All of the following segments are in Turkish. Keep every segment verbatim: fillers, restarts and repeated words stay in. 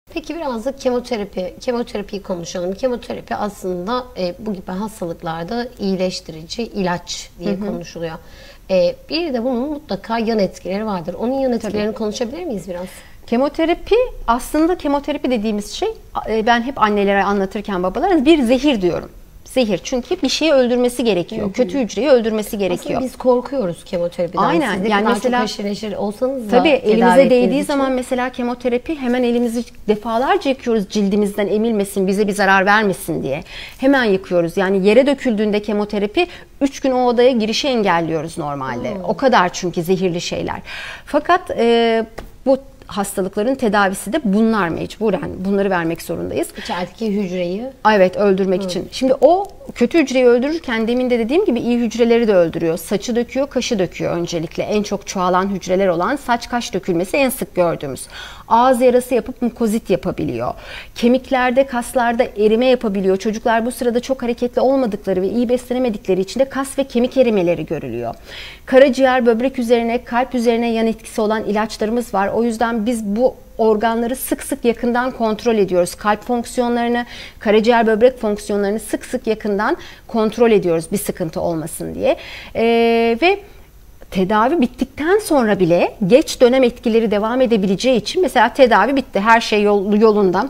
Peki biraz da kemoterapi, kemoterapiyi konuşalım. Kemoterapi aslında e, bu gibi hastalıklarda iyileştirici ilaç diye hı hı. konuşuluyor. E, bir de bunun mutlaka yan etkileri vardır. Onun yan etkilerini Tabii. konuşabilir miyiz biraz? Kemoterapi, aslında kemoterapi dediğimiz şey, ben hep annelere anlatırken babalara bir zehir diyorum. Zehir. Çünkü bir şeyi öldürmesi gerekiyor. Hı hı. Kötü hücreyi öldürmesi gerekiyor. Aslında biz korkuyoruz kemoterapiden. Aynen. Siz de yani mesela haşır neşir olsanız da tabii elimize değdiği için. zaman mesela kemoterapi, hemen elimizi defalarca yıkıyoruz cildimizden emilmesin, bize bir zarar vermesin diye. Hemen yıkıyoruz. Yani yere döküldüğünde kemoterapi üç gün o odaya girişi engelliyoruz normalde. Hmm. O kadar çünkü zehirli şeyler. Fakat e, bu hastalıkların tedavisi de bunlar mecburen. Bunları vermek zorundayız. İçerideki hücreyi. Evet, öldürmek Hı. için. Şimdi o kötü hücreyi öldürürken demin de dediğim gibi iyi hücreleri de öldürüyor. Saçı döküyor, kaşı döküyor öncelikle. En çok çoğalan hücreler olan saç kaş dökülmesi en sık gördüğümüz. Ağız yarası yapıp mukozit yapabiliyor. Kemiklerde, kaslarda erime yapabiliyor. Çocuklar bu sırada çok hareketli olmadıkları ve iyi beslenemedikleri için de kas ve kemik erimeleri görülüyor. Karaciğer, böbrek üzerine, kalp üzerine yan etkisi olan ilaçlarımız var. O yüzden biz bu organları sık sık yakından kontrol ediyoruz. Kalp fonksiyonlarını, karaciğer, böbrek fonksiyonlarını sık sık yakından kontrol ediyoruz bir sıkıntı olmasın diye. Ee, ve tedavi bittikten sonra bile geç dönem etkileri devam edebileceği için, mesela tedavi bitti, her şey yol, yolunda.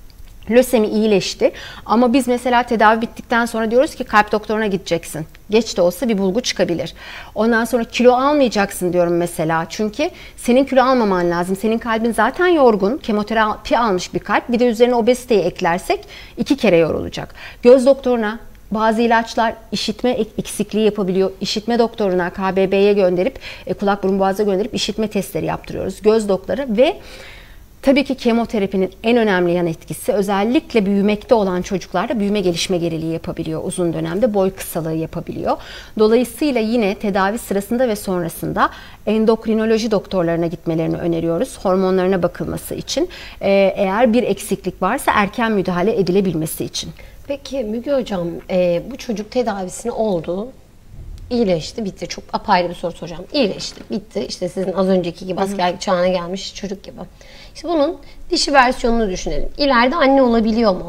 Lösemi iyileşti ama biz mesela tedavi bittikten sonra diyoruz ki kalp doktoruna gideceksin. Geç de olsa bir bulgu çıkabilir. Ondan sonra kilo almayacaksın diyorum mesela. Çünkü senin kilo almaman lazım. Senin kalbin zaten yorgun. Kemoterapi almış bir kalp. Bir de üzerine obeziteyi eklersek iki kere yorulacak. Göz doktoruna, bazı ilaçlar işitme eksikliği yapabiliyor. İşitme doktoruna, K B B'ye gönderip, kulak burun boğaza gönderip işitme testleri yaptırıyoruz. Göz doktoru ve tabii ki kemoterapinin en önemli yan etkisi, özellikle büyümekte olan çocuklarda büyüme gelişme geriliği yapabiliyor uzun dönemde, boy kısalığı yapabiliyor. Dolayısıyla yine tedavi sırasında ve sonrasında endokrinoloji doktorlarına gitmelerini öneriyoruz. Hormonlarına bakılması için. Ee, eğer bir eksiklik varsa erken müdahale edilebilmesi için. Peki Müge Hocam, e, bu çocuk tedavisini oldu. İyileşti, bitti. Çok apayrı bir soru soracağım. İyileşti, bitti. İşte sizin az önceki gibi askerlik çağına gelmiş çocuk gibi. İşte bunun dişi versiyonunu düşünelim. İleride anne olabiliyor mu?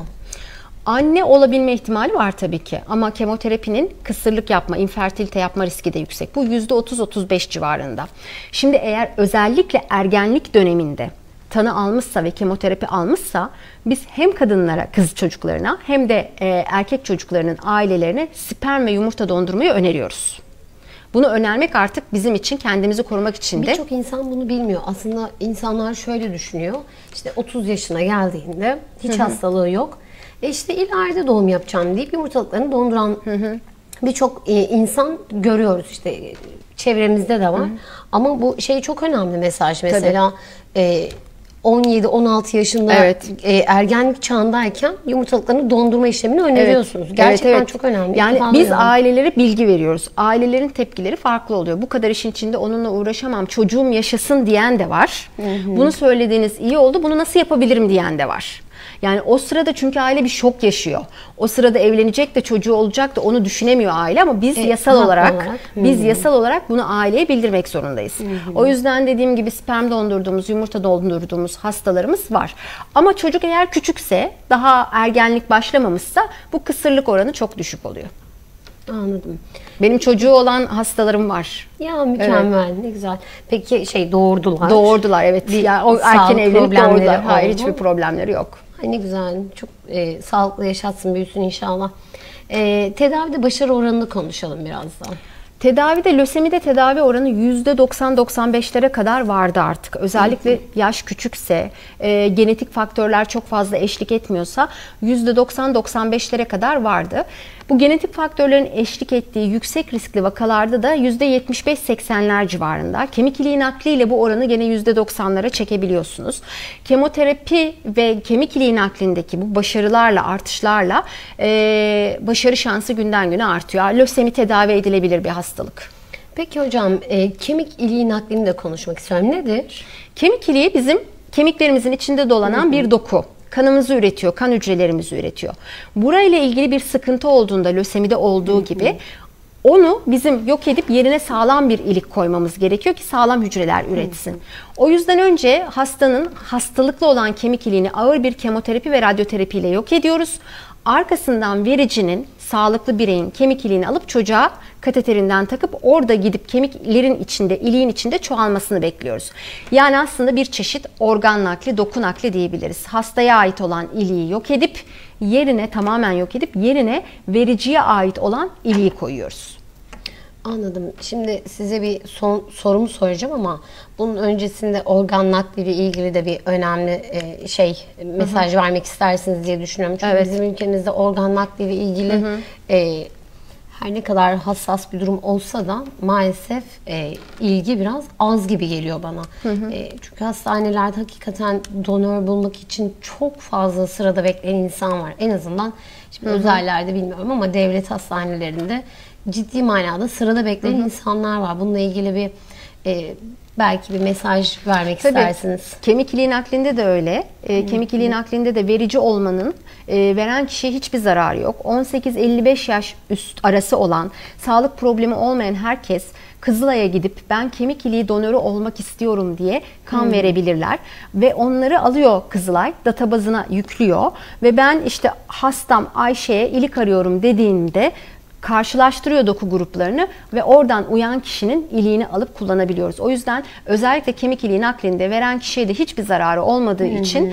Anne olabilme ihtimali var tabii ki. Ama kemoterapinin kısırlık yapma, infertilite yapma riski de yüksek. Bu yüzde otuz otuz beş civarında. Şimdi eğer özellikle ergenlik döneminde tanı almışsa ve kemoterapi almışsa, biz hem kadınlara, kız çocuklarına hem de e, erkek çocuklarının ailelerine sperm ve yumurta dondurmayı öneriyoruz. Bunu önermek artık bizim için, kendimizi korumak için de. Birçok insan bunu bilmiyor. Aslında insanlar şöyle düşünüyor. İşte otuz yaşına geldiğinde hiç Hı-hı. hastalığı yok. E işte ileride doğum yapacağım deyip yumurtalıklarını donduran birçok e, insan görüyoruz. İşte çevremizde de var. Hı-hı. Ama bu şey çok önemli mesaj. Mesela e, on yedi on altı yaşında evet. e, ergenlik çağındayken yumurtalıklarını dondurma işlemini öneriyorsunuz. Evet. Gerçekten evet, evet. çok önemli. Yani biz önemli. Ailelere bilgi veriyoruz. Ailelerin tepkileri farklı oluyor. Bu kadar işin içinde onunla uğraşamam, çocuğum yaşasın diyen de var. Hı hı. Bunu söylediğiniz iyi oldu, bunu nasıl yapabilirim diyen de var. Yani o sırada çünkü aile bir şok yaşıyor. O sırada evlenecek de çocuğu olacak da onu düşünemiyor aile, ama biz evet, yasal olarak, olarak biz hmm. yasal olarak bunu aileye bildirmek zorundayız. Hmm. O yüzden dediğim gibi sperm dondurduğumuz, yumurta dondurduğumuz hastalarımız var. Ama çocuk eğer küçükse, daha ergenlik başlamamışsa bu kısırlık oranı çok düşük oluyor. Anladım. Benim çocuğu olan hastalarım var. Ya mükemmel, evet. Ne güzel. Peki şey doğurdular. Doğurdular evet. Bir ya, o erken evlilik doğurdular. Hayır, hiçbir problemleri yok. Ay ne güzel. Çok e, sağlıklı yaşatsın, büyüsün inşallah. E, tedavide başarı oranını konuşalım biraz daha. Tedavide, lösemide tedavi oranı yüzde doksan doksan beşlere kadar vardı artık. Özellikle hı hı. yaş küçükse, e, genetik faktörler çok fazla eşlik etmiyorsa yüzde doksan doksan beşlere kadar vardı. Bu genetik faktörlerin eşlik ettiği yüksek riskli vakalarda da yüzde yetmiş beş seksenler civarında. Kemik iliği nakliyle bu oranı gene yüzde doksanlara çekebiliyorsunuz. Kemoterapi ve kemik iliği naklindeki bu başarılarla, artışlarla e, başarı şansı günden güne artıyor. Lösemi tedavi edilebilir bir hastalık. Peki hocam, e, kemik iliği naklini de konuşmak istiyorum. Nedir? Kemik iliği bizim kemiklerimizin içinde dolanan hı hı. bir doku. Kanımızı üretiyor, kan hücrelerimizi üretiyor. Burayla ilgili bir sıkıntı olduğunda, lösemide olduğu hı hı. gibi Onu bizim yok edip yerine sağlam bir ilik koymamız gerekiyor ki sağlam hücreler üretsin. O yüzden önce hastanın hastalıklı olan kemik iliğini ağır bir kemoterapi ve radyoterapi ile yok ediyoruz. Arkasından vericinin, sağlıklı bireyin kemik iliğini alıp çocuğa kateterinden takıp orada gidip kemiklerin içinde, iliğin içinde çoğalmasını bekliyoruz. Yani aslında bir çeşit organ nakli, doku nakli diyebiliriz. Hastaya ait olan iliği yok edip yerine, tamamen yok edip yerine vericiye ait olan iliği koyuyoruz. Anladım. Şimdi size bir son sorumu soracağım ama bunun öncesinde organ nakliyle ilgili de bir önemli e, şey mesaj hı hı. vermek istersiniz diye düşünüyorum. Çünkü evet. bizim ülkemizde organ nakliyle ilgili hı hı. E, her ne kadar hassas bir durum olsa da maalesef e, ilgi biraz az gibi geliyor bana. Hı hı. E, çünkü hastanelerde hakikaten donör bulmak için çok fazla sırada bekleyen insan var. En azından şimdi hı hı. özellerde bilmiyorum ama devlet hastanelerinde ciddi manada sırada bekleyen hı hı. insanlar var. Bununla ilgili bir e, belki bir mesaj vermek Tabii, istersiniz. Kemik iliği naklinde de öyle. E, hı. Kemik iliği naklinde de verici olmanın e, veren kişiye hiçbir zararı yok. on sekiz elli beş yaş üst arası olan, sağlık problemi olmayan herkes Kızılay'a gidip ben kemik iliği donörü olmak istiyorum diye kan hmm. verebilirler. Ve onları alıyor Kızılay, databazına yüklüyor. Ve ben işte hastam Ayşe'ye ilik arıyorum dediğimde karşılaştırıyor doku gruplarını ve oradan uyan kişinin iliğini alıp kullanabiliyoruz. O yüzden özellikle kemik iliği naklinde veren kişiye de hiçbir zararı olmadığı hı hı. için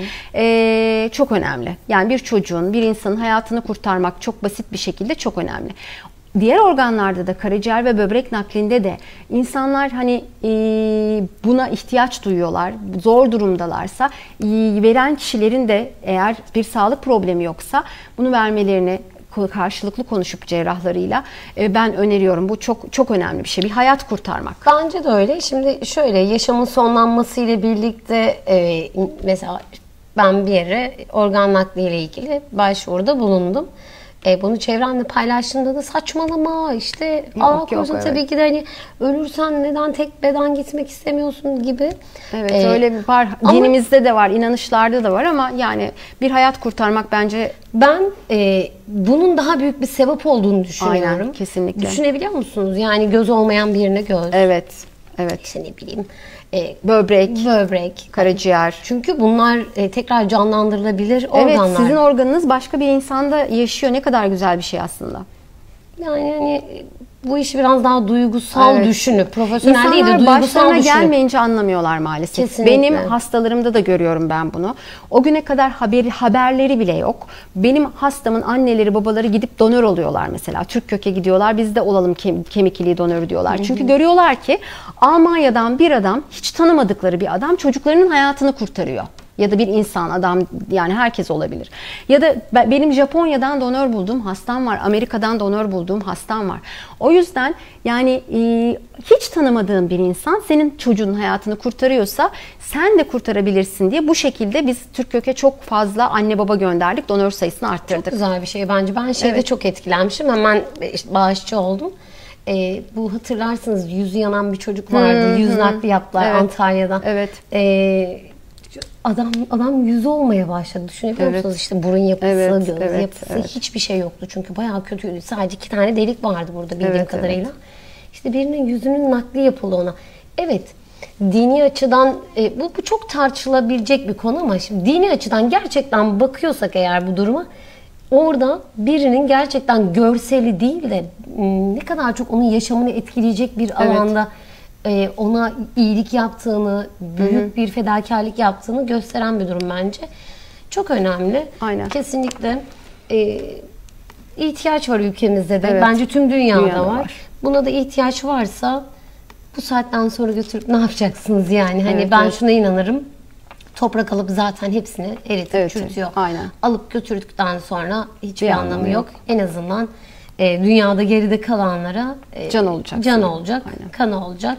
e, çok önemli. Yani bir çocuğun, bir insanın hayatını kurtarmak çok basit bir şekilde çok önemli. Diğer organlarda da karaciğer ve böbrek naklinde de insanlar hani e, buna ihtiyaç duyuyorlar, zor durumdalarsa e, veren kişilerin de eğer bir sağlık problemi yoksa bunu vermelerini karşılıklı konuşup cerrahlarıyla ben öneriyorum. Bu çok çok önemli bir şey. Bir hayat kurtarmak. Bence de öyle. Şimdi şöyle yaşamın sonlanması ile birlikte e, mesela ben bir yere organ nakli ile ilgili başvuruda bulundum. E, bunu çevremle paylaştığımda da saçmalama işte aa koca evet. tabii ki de hani ölürsen neden tek beden gitmek istemiyorsun gibi. Evet ee, öyle bir var. Dinimizde ama, de var, inanışlarda da var ama yani bir hayat kurtarmak bence ben e, bunun daha büyük bir sebep olduğunu düşünüyorum. Aynen, kesinlikle. Düşünebiliyor musunuz? Yani göz olmayan birine göz. Evet. Evet. İşte ne bileyim. E, böbrek, böbrek, karaciğer. Çünkü bunlar e, tekrar canlandırılabilir organlar. Evet, sizin organınız başka bir insanda yaşıyor. Ne kadar güzel bir şey aslında. Yani hani bu işi biraz daha duygusal evet. düşünüp, profesyonel İnsanlar değil de duygusal başlarına düşünüp. gelmeyince anlamıyorlar maalesef. Kesinlikle. Benim hastalarımda da görüyorum ben bunu. O güne kadar haberi, haberleri bile yok. Benim hastamın anneleri, babaları gidip donör oluyorlar mesela. Türk Kök'e gidiyorlar, biz de olalım kem, kemik iliği donörü diyorlar. Hı hı. Çünkü görüyorlar ki Almanya'dan bir adam, hiç tanımadıkları bir adam çocuklarının hayatını kurtarıyor. Ya da bir insan, adam, yani herkes olabilir. Ya da benim Japonya'dan donör bulduğum hastam var. Amerika'dan donör bulduğum hastam var. O yüzden yani e, hiç tanımadığın bir insan senin çocuğun hayatını kurtarıyorsa sen de kurtarabilirsin diye bu şekilde biz Türk Kök'e çok fazla anne baba gönderdik. Donör sayısını arttırdık. Çok güzel bir şey bence. Ben şeyde evet. çok etkilenmişim. Hemen işte bağışçı oldum. E, bu hatırlarsınız yüzü yanan bir çocuk vardı. Hmm, yüz nakli yaptılar evet. Antalya'dan. Evet. E, Adam adam yüzü olmaya başladı. Düşünebiliyor evet. musunuz? İşte burun yapısı, evet, göz evet, yapısı evet. hiçbir şey yoktu. Çünkü bayağı kötüydü. Sadece iki tane delik vardı burada bildiğim evet, kadarıyla. Evet. İşte birinin yüzünün nakli yapıldı ona. Evet. Dini açıdan e, bu, bu çok tartışılabilecek bir konu ama şimdi dini açıdan gerçekten bakıyorsak eğer bu duruma orada birinin gerçekten görseli değil de ne kadar çok onun yaşamını etkileyecek bir evet. alanda ona iyilik yaptığını, büyük hı hı. bir fedakarlık yaptığını gösteren bir durum bence. Çok önemli. Aynen. Kesinlikle e, ihtiyaç var ülkemizde de. Evet. Bence tüm dünyada, dünyada var. var. Buna da ihtiyaç varsa bu saatten sonra götürüp ne yapacaksınız yani? Hani evet, ben evet. şuna inanırım. Toprak alıp zaten hepsini eritip evet, çürütüyor. Aynen. Alıp götürdükten sonra hiçbir bir anlamı yok. yok. En azından e, dünyada geride kalanlara e, can olacak. Can olacak, aynen. Kan olacak.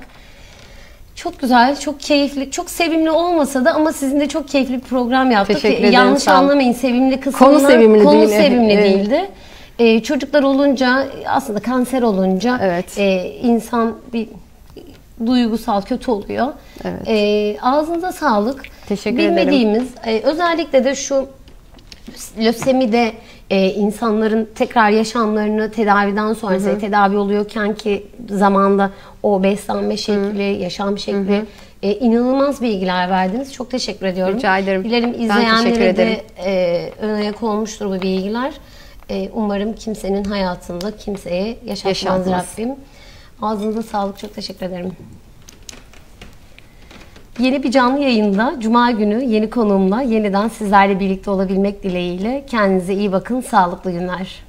Çok güzel, çok keyifli, çok sevimli olmasa da ama sizin de çok keyifli bir program yaptık. Teşekkür ederim. Yanlış anlamayın, sevimli kısmını. Konu sevimli konu değil. sevimli evet. değildi. Ee, çocuklar olunca, aslında kanser olunca evet. e, insan bir duygusal, kötü oluyor. Evet. E, ağzınıza sağlık. Teşekkür Bilmediğimiz, ederim. E, özellikle de şu lösemide e, insanların tekrar yaşamlarını tedaviden sonra hı hı. tedavi oluyorken ki zamanda o beslenme şekli, hı. yaşam şekli hı hı. E, inanılmaz bilgiler verdiniz. Çok teşekkür ediyorum. Rica ederim. Dilerim izleyenlere de e, ön ayak olmuştur bu bilgiler. E, umarım kimsenin hayatında kimseye yaşatmaz, yaşatmaz Rabbim. Ağzınıza sağlık. Çok teşekkür ederim. Yeni bir canlı yayında Cuma günü yeni konuğumla yeniden sizlerle birlikte olabilmek dileğiyle. Kendinize iyi bakın. Sağlıklı günler.